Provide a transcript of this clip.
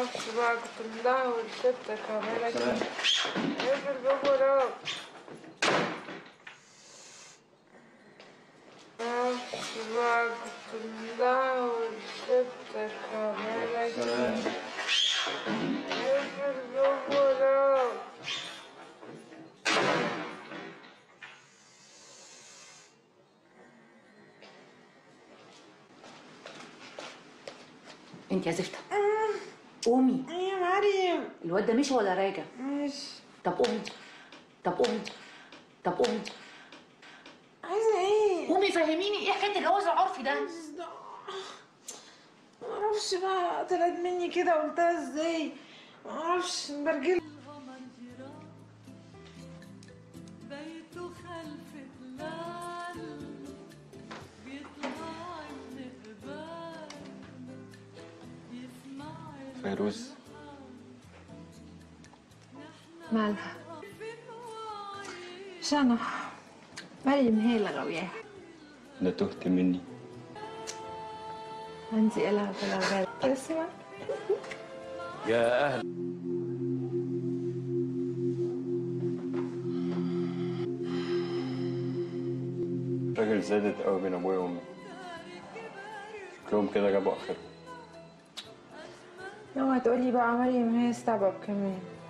معرفش بقى، كنت مدعوة لستك عمالة كده. اقفل الباب وراك. معرفش بقى، كنت مدعوة لستك عمالة كده. اقفل الباب وراك. انت يا زفته قومي. ايه يا مريم؟ الواد ده مشي ولا راجع؟ ماشي. طب قومي طب قومي طب قومي. عايزة ايه؟ قومي فهميني ايه حكايه الجواز العرفي ده؟ معرفش بقى طلعت مني كده، قلتها ازاي؟ معرفش برجل. بيته خلف تلال بيطلع النقبال يسمع فيروز مالها؟ مش انا، مريم هي اللي غاوياها. ده تهت مني. عندي إلها في الغالب. اسمع يا أهل الراجل زادت قوي بين أبويا وأمي، شكلهم كده جابوا آخرهم. اوعى تقولي بقى مريم هي استعبط كمان.